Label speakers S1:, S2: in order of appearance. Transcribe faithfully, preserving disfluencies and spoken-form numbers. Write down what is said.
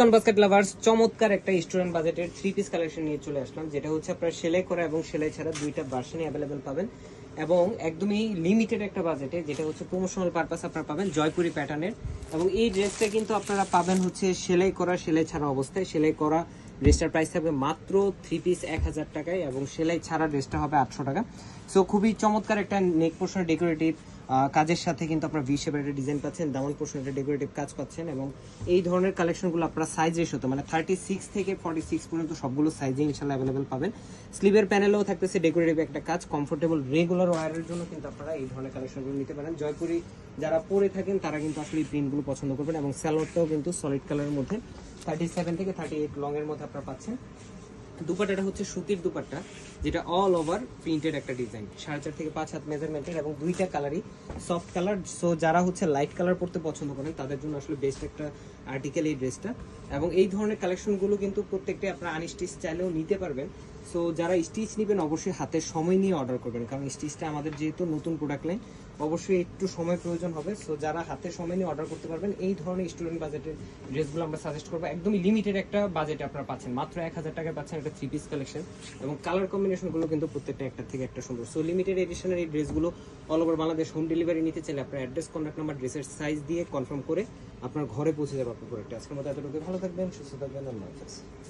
S1: Basket lovers চমৎকার একটা student বাজেটের থ্রি পিস কালেকশন নিয়ে চলে আসলাম, যেটা হচ্ছে আপনার সেলাই করা এবং সেলাই ছাড়া দুইটা ভার্সনই অ্যাভেলেবেল পাবেন এবং একদমই লিমিটেড একটা বাজেটে, যেটা হচ্ছে প্রমোশনাল পারপাস আপনারা পাবেন জয়পুরি প্যাটার্নের। এবং এই ড্রেসটা কিন্তু আপনারা পাবেন হচ্ছে সেলাই করা সেলাই ছাড়া অবস্থায়। সেলাই করা ড্রেসটার প্রাইস থাকবে মাত্র থ্রি পিস এক হাজার টাকায় এবং সেলাই ছাড়া ড্রেসটা হবে আটশো টাকা। সো খুবই চমৎকার একটা নেক পোর্শনের ডেকোরেটিভ কাজের সাথে কিন্তু আপনারা ভি শেপের একটা ডিজাইন পাচ্ছেন, দামান পোর্শনের একটা ডেকোরেটিভ কাজ পাচ্ছেন। এবং এই ধরনের কালেকশনগুলো আপনারা সাইজ রেশিওতে মানে থার্টি সিক্স থেকে ফর্টি সিক্স পর্যন্ত সবগুলো সাইজে ইনশাল্লাহ অ্যাভেলেবেল পাবেন। স্লিভের প্যানেলেও থাকতেছে ডেকোরেটিভ একটা কাজ, কমফোর্টেবল রেগুলার ওয়ারের জন্য কিন্তু আপনারা এই ধরনের কালেকশনগুলো নিতে পারেন। জয়পুরি যারা পরে থাকেন তারা কিন্তু আসলে এই প্রিন্টগুলো পছন্দ করবেন। এবং স্যালোয়ারটাও কিন্তু সলিড কালারের মধ্যে থার্টি সেভেন থেকে থার্টি এইট লং এর মধ্যে আপনারা পাচ্ছেন। দুপাট্টাটা হচ্ছে সুতির দুপাট্টা, যেটা অল ওভার প্রিন্টেড একটা ডিজাইন, সাড়ে চার থেকে পাঁচ হাত মেজারমেন্টের এবং দুইটা কালারই সফট কালার। সো যারা হচ্ছে লাইট কালার পরতে পছন্দ করেন তাদের জন্য আসলে বেস্ট একটা আর্টিকেল এই ড্রেসটা। এবং এই ধরনের কালেকশনগুলো কিন্তু প্রত্যেকটাই আপনারা আনস্টিচ চাইলেও নিতে পারবেন। সো যারা স্টিচ নেবেন অবশ্যই হাতে সময় নিয়ে অর্ডার করবেন, কারণ স্টিচটা আমাদের যেহেতু নতুন প্রোডাক্ট লাইন অবশ্যই একটু সময় প্রয়োজন হবে। সো যারা হাতে সময় নিয়ে অর্ডার করতে পারবেন এই ধরনের স্টুডেন্ট বাজেটের ড্রেসগুলো আমরা সাজেস্ট করবো। একদমই লিমিটেড একটা বাজেটে আপনারা পাচ্ছেন, মাত্র এক হাজার টাকায় পাচ্ছেন একটা থ্রি পিস কালেকশন এবং কালার কম্বিনেশনগুলো কিন্তু প্রত্যেকটা একটা থেকে একটা সুন্দর। সো লিমিটেড এডিশনের এই ড্রেসগুলো all over Bangladesh home delivery নিতে চাইলে আপনার অ্যাড্রেস, কন্ট্যাক্ট নাম্বার, ড্রেসের সাইজ দিয়ে কনফার্ম করে আপনার ঘরে পৌঁছে যাবে আপনার প্রোডাক্টে। আজকের মতো এতটুকু, ভালো থাকবেন, সুস্থ থাকবেন, আল্লাহ হাফেজ।